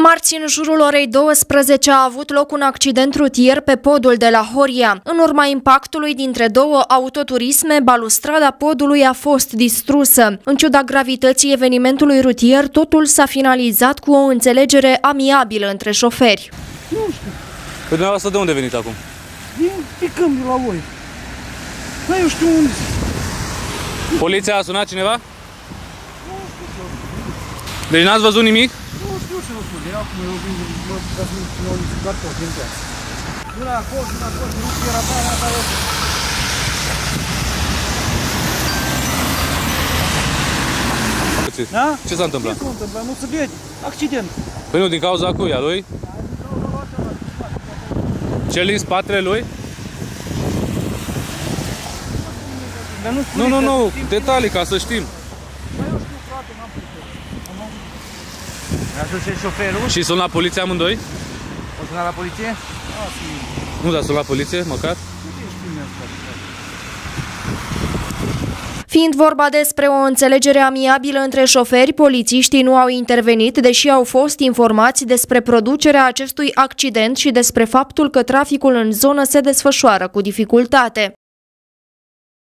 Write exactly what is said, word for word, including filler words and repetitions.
Marți, în jurul orei douăsprezece, a avut loc un accident rutier pe podul de la Horia. În urma impactului dintre două autoturisme, balustrada podului a fost distrusă. În ciuda gravității evenimentului rutier, totul s-a finalizat cu o înțelegere amiabilă între șoferi. Nu știu. Pe dumneavoastră de unde veniți acum? Din picăm de la voi. Da, eu știu unde. Poliția a sunat cineva? Nu știu. Deci n-ați văzut nimic? Nu știu ce nu spun. Era cum eu vin, mă găsim și m-au unificat tot din toate. Una acolo, una acolo, nu știu, era ta, era ta, Da? Ce s-a întâmplat? Ce s-a întâmplat? Nu se vede. Accident. Păi nu, din cauza cui? A lui? Cel din spatele lui? Nu, nu, nu, detalii ca să știm. Mi-a spus și șoferul. Și sunt la poliție amândoi? O sunat la poliție? Nu, dar sunt la poliție, măcar? Fiind vorba despre o înțelegere amiabilă între șoferi, polițiștii nu au intervenit, deși au fost informați despre producerea acestui accident și despre faptul că traficul în zonă se desfășoară cu dificultate.